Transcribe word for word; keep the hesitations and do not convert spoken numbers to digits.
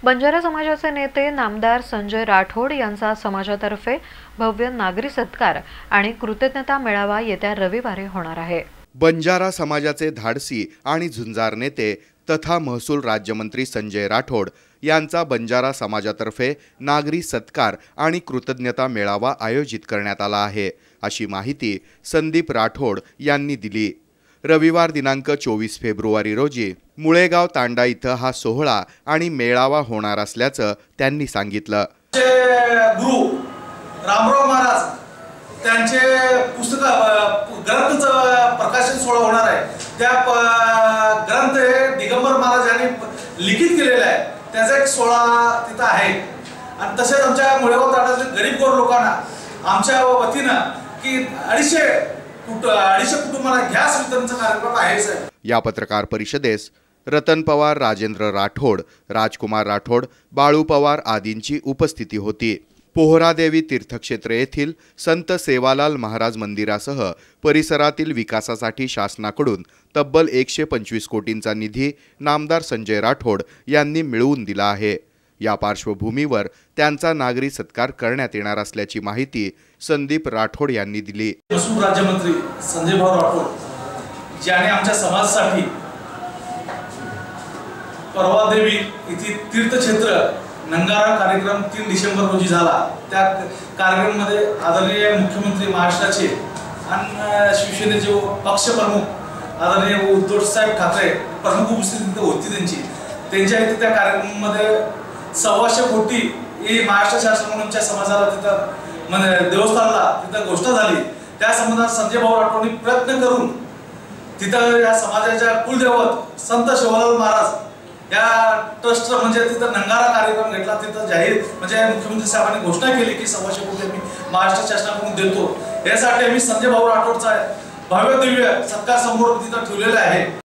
बंजारा समाजाचे नेते नामदार संजय राठोड यांचा समाजातर्फे भव्य नागरी सत्कार आणि कृतज्ञता मेळावा येत्या रविवारी होणार आहे। बंजारा समाजाचे धाडसी आणि झुंजार नेते तथा महसूल राज्यमंत्री संजय राठोड यांचा बंजारा समाजातर्फे नागरी सत्कार आणि कृतज्ञता मेळावा आयोजित करण्यात आला आहे, अशी माहिती संदीप राठोड यांनी दिली। रविवार दिनांक चोवीस फेब्रुवारी रोजी मुळेगाव तांडा इथं हा सोहळा आणि मेळावा होणार असल्याचं त्यांनी सांगितलं। गुरु रामराव महाराज त्यांचे पुस्तक ग्रंथाचं प्रकाशन सोहळा होणार आहे। त्या ग्रंथ हे दिगंबर महाराज यांनी लिखित केलेला आहे, त्याचा एक सोहळा तिथं आहे। आणि तसेच आमच्या मुळेगाव तांड्यातील गरीब गोर लोकांना आमच्या वतीनं की अडीचशे अडीचशे कुटुंबांना गॅस वितरणचा कार्यक्रम आहे। या पत्रकार परिषदेस रतन पवार, राजेंद्र राठोड, राजकुमार राठोड, बाळू पवार आदींची उपस्थिती होती। पोहरादेवी तीर्थक्षेत्र येथील संत सेवालाल महाराज मंदिरासह परिसरातील विकासासाठी शासनाकडून तब्बल एकशे पंचवीस कोटींचा निधी नामदार संजय राठोड यांनी मिळवून दिला आहे। या पार्श्वभूमीवर त्यांचा नागरी सत्कार करण्यात येणार असल्याची माहिती संदीप राठोड यांनी दिली। महसूल राज्यमंत्री संजय राठोड ज्याने आमच्या समाजासाठी परवादेवी येथील तीर्थक्षेत्र नंगारा कार्यक्रम तीन डिसेंबर रोजी झाला। त्या कार्यक्रमामध्ये आदरणीय मुख्यमंत्री महाराष्ट्राचे आणि शिवसेनेचे पक्षप्रमुख आदरणीय उद्धव साहेब ठाकरे प्रमुख उपस्थिती होती त्यांची त्यांच्या इथे त्या कार्यक्रमामध्ये सव्वाशे कोटी ही महाराष्ट्र शासनाच्या समाजाला तिथं म्हणजे देवस्थानला तिथं घोषणा झाली। त्या संबंधात संजय भाऊ राठोडनी प्रयत्न करून तिथं या समाजाच्या कुलदैवत संत सेवालाल महाराज या ट्रस्ट म्हणजे तिथं नंगारा कार्यक्रम घेतला। तिथं जाहीर म्हणजे मुख्यमंत्री साहेबांनी घोषणा केली की सव्वाशे कोटी आम्ही महाराष्ट्र शासनाकडून देतो। यासाठी आम्ही संजय भाऊ राठोडचा भव्य दिव्य सत्कार समोर तिथं ठेवलेला आहे।